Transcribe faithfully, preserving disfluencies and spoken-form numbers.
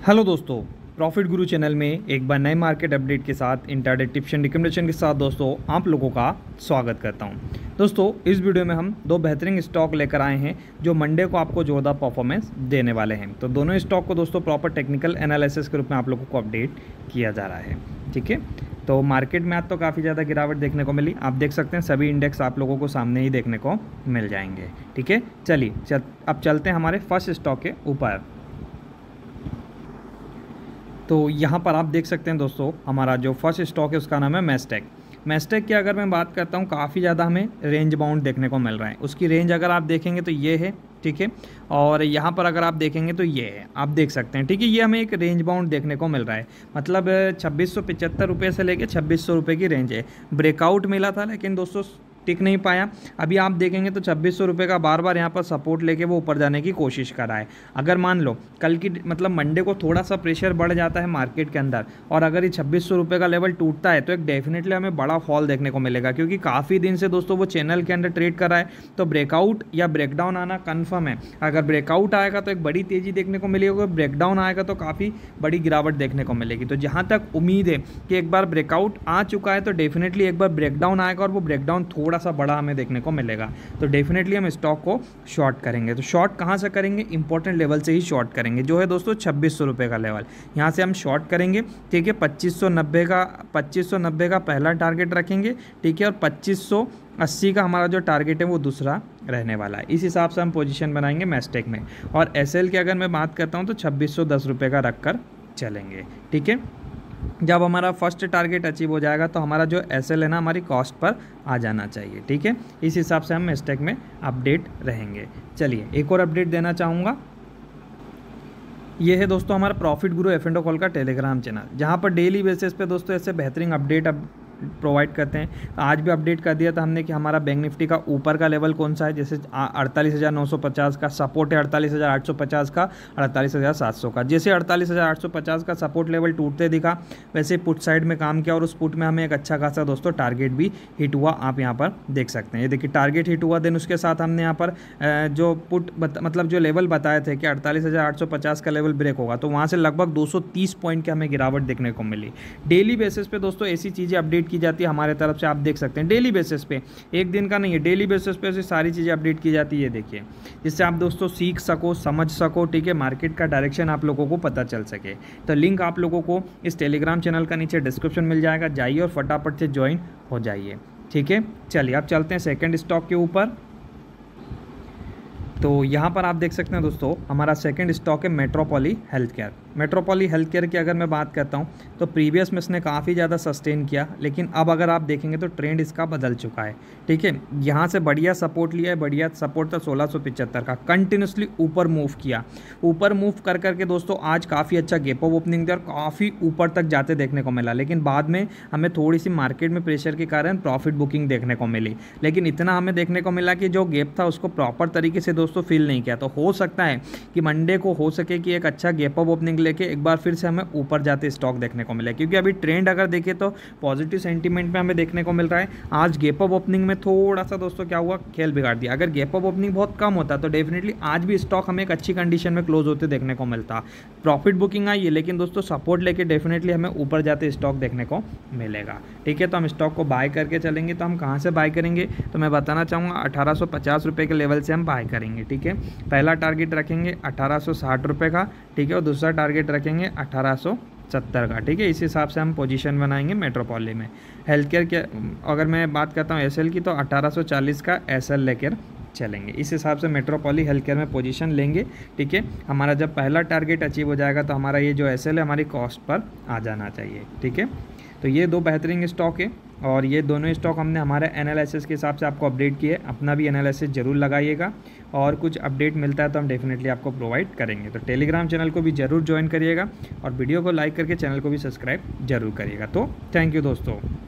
Hello दोस्तों, profit गुरु channel में एक बार नए मार्केट अपडेट के साथ इंट्राडे टिप्स एंड रिकमेंडेशन के साथ दोस्तों आप लोगों का स्वागत करता हूं। दोस्तों इस वीडियो में हम दो बेहतरीन स्टॉक लेकर आए हैं जो मंडे को आपको जोरदार परफॉर्मेंस देने वाले हैं। तो दोनों स्टॉक को दोस्तों प्रॉपर टेक्निकल एनालिसिस के रूप में आप लोगों को अपडेट किया जा रहा है। ठीक है, तो मार्केट में आज तो काफ़ी ज़्यादा गिरावट देखने को मिली। आप देख सकते हैं सभी इंडेक्स आप लोगों को सामने ही देखने को मिल जाएंगे। ठीक है, चलिए चल, अब चलते हैं हमारे फर्स्ट स्टॉक के ऊपर। तो यहाँ पर आप देख सकते हैं दोस्तों हमारा जो फर्स्ट स्टॉक है उसका नाम है मैस्टेक। मैस्टेक की अगर मैं बात करता हूँ काफ़ी ज़्यादा हमें रेंज बाउंड देखने को मिल रहा है। उसकी रेंज अगर आप देखेंगे तो ये है, ठीक है, और यहाँ पर अगर आप देखेंगे तो ये है, आप देख सकते हैं। ठीक है, ये हमें एक रेंज बाउंड देखने को मिल रहा है, मतलब छब्बीस सौ पचहत्तर रुपये से लेके छब्बीस सौ रुपये की रेंज है। ब्रेकआउट मिला था लेकिन दोस्तों टिक नहीं पाया। अभी आप देखेंगे तो छब्बीस सौ रुपये का बार बार यहाँ पर सपोर्ट लेके वो ऊपर जाने की कोशिश कर रहा है। अगर मान लो कल की मतलब मंडे को थोड़ा सा प्रेशर बढ़ जाता है मार्केट के अंदर और अगर ये छब्बीस सौ रुपये का लेवल टूटता है तो एक डेफिनेटली हमें बड़ा फॉल देखने को मिलेगा, क्योंकि काफ़ी दिन से दोस्तों वो चैनल के अंदर ट्रेड कर रहा है। तो ब्रेकआउट या ब्रेकडाउन आना कन्फर्म है। अगर ब्रेकआउट आएगा तो एक बड़ी तेज़ी देखने को मिलेगी, अगर ब्रेकडाउन आएगा तो काफ़ी बड़ी गिरावट देखने को मिलेगी। तो जहाँ तक उम्मीद है कि एक बार ब्रेकआउट आ चुका है तो डेफिनेटली एक बार ब्रेकडाउन आएगा और वो ब्रेकडाउन थोड़ा सा बड़ा हमें देखने को मिलेगा। तो डेफिनेटली हम स्टॉक को शॉर्ट करेंगे। तो शॉर्ट कहाँ से करेंगे? इंपॉर्टेंट लेवल से ही शॉर्ट करेंगे, जो है दोस्तों छब्बीस सौ रुपये का लेवल। यहाँ से हम शॉर्ट करेंगे। ठीक है, पच्चीस सौ नब्बे का पच्चीस सौ नब्बे का पहला टारगेट रखेंगे। ठीक है, और पच्चीस सौ अस्सी का हमारा जो टारगेट है वो दूसरा रहने वाला है। इस हिसाब से हम पोजीशन बनाएंगे मैस्टेक में। और एसएल की अगर मैं बात करता हूँ तो छब्बीस सौ दस रुपये का रख कर चलेंगे। ठीक है, जब हमारा फर्स्ट टारगेट अचीव हो जाएगा तो हमारा जो एसएल है ना हमारी कॉस्ट पर आ जाना चाहिए। ठीक है, इस हिसाब से हम मैस्टेक में अपडेट रहेंगे। चलिए एक और अपडेट देना चाहूँगा। ये है दोस्तों हमारा profit guru F and O call का टेलीग्राम चैनल, जहाँ पर डेली बेसिस पे दोस्तों ऐसे बेहतरीन अपडेट अब प्रोवाइड करते हैं। आज भी अपडेट कर दिया था हमने कि हमारा बैंक निफ्टी का ऊपर का लेवल कौन सा है। जैसे अड़तालीस हज़ार नौ सौ पचास का सपोर्ट है, अड़तालीस हज़ार आठ सौ पचास का, अड़तालीस हज़ार सात सौ का। जैसे अड़तालीस हज़ार आठ सौ पचास का सपोर्ट लेवल टूटते दिखा वैसे पुट साइड में काम किया और उस पुट में हमें एक अच्छा खासा दोस्तों टारगेट भी हिट हुआ। आप यहाँ पर देख सकते हैं, ये देखिए टारगेट हिट हुआ। देन उसके साथ हमने यहाँ पर जो पुट मतलब जो लेवल बताए थे कि अड़तालीस हज़ार आठ सौ पचास का लेवल ब्रेक होगा, तो वहाँ से लगभग दो सौ तीस पॉइंट की हमें गिरावट देखने को मिली। डेली बेसिस पे दोस्तों ऐसी चीज़ें अपडेट की जाती है हमारे तरफ से। आप देख सकते हैं डेली बेसिस पे, एक दिन का नहीं है, डेली बेसिस पे ऐसी सारी चीज़ें अपडेट की जाती है। देखिए जिससे आप दोस्तों सीख सको, समझ सको। ठीक है, मार्केट का डायरेक्शन आप लोगों को पता चल सके। तो लिंक आप लोगों को इस टेलीग्राम चैनल का नीचे डिस्क्रिप्शन मिल जाएगा, जाइए और फटाफट से ज्वाइन हो जाइए। ठीक है, चलिए अब चलते हैं सेकेंड स्टॉक के ऊपर। तो यहाँ पर आप देख सकते हैं दोस्तों हमारा सेकंड स्टॉक है Metropolis health care. Metropolis health care की अगर मैं बात करता हूँ तो प्रीवियस में इसने काफ़ी ज़्यादा सस्टेन किया, लेकिन अब अगर आप देखेंगे तो ट्रेंड इसका बदल चुका है। ठीक है, यहाँ से बढ़िया सपोर्ट लिया है, बढ़िया सपोर्ट था सोलह सौ पचहत्तर का, कंटिन्यूसली ऊपर मूव किया। ऊपर मूव कर करके दोस्तों आज काफ़ी अच्छा गैप ऑफ ओपनिंग दिया और काफ़ी ऊपर तक जाते देखने को मिला। लेकिन बाद में हमें थोड़ी सी मार्केट में प्रेशर के कारण प्रॉफिट बुकिंग देखने को मिली, लेकिन इतना हमें देखने को मिला कि जो गैप था उसको प्रॉपर तरीके से दोस्तों फिल नहीं किया। तो हो सकता है कि मंडे को हो सके कि एक अच्छा गैप ऑफ ओपनिंग लेके एक बार फिर से हमें ऊपर जाते स्टॉक देखने को मिले, क्योंकि अभी ट्रेंड अगर देखें तो पॉजिटिव सेंटीमेंट में हमें देखने को मिल रहा है। आज गैप ऑफ ओपनिंग में थोड़ा सा दोस्तों क्या हुआ, खेल बिगाड़ दिया। अगर गैप ऑफ ओपनिंग बहुत कम होता तो डेफिनेटली आज भी स्टॉक हमें एक अच्छी कंडीशन में क्लोज होते देखने को मिलता। प्रॉफिट बुकिंग आई है, लेकिन दोस्तों सपोर्ट लेके डेफिनेटली हमें ऊपर जाते स्टॉक देखने को मिलेगा। ठीक है, तो हम स्टॉक को बाय करके चलेंगे। तो हम कहाँ से बाय करेंगे तो मैं बताना चाहूँगा अठारह सौ पचास रुपये के लेवल से हम बाय करेंगे। ठीक है, पहला टारगेट रखेंगे अठारह सौ साठ रुपये का। ठीक है, और दूसरा टारगेट रखेंगे अठारह सौ सत्तर का। ठीक है, इस हिसाब से हम पोजीशन बनाएंगे मेट्रोपॉली में। हेल्थ केयर के अगर मैं बात करता हूँ एसएल की तो अठारह सौ चालीस का एसएल लेकर चलेंगे। इस हिसाब से मेट्रोपॉली हेल्थ केयर में पोजीशन लेंगे। ठीक है, हमारा जब पहला टारगेट अचीव हो जाएगा तो हमारा ये जो एसएल है हमारी कॉस्ट पर आ जाना चाहिए। ठीक है, तो ये दो बेहतरीन स्टॉक है और ये दोनों स्टॉक हमने हमारे एनालिसिस के हिसाब से आपको अपडेट किए। अपना भी एनालिसिस जरूर लगाइएगा और कुछ अपडेट मिलता है तो हम डेफिनेटली आपको प्रोवाइड करेंगे। तो टेलीग्राम चैनल को भी जरूर ज्वाइन करिएगा और वीडियो को लाइक करके चैनल को भी सब्सक्राइब जरूर करिएगा। तो थैंक यू दोस्तों।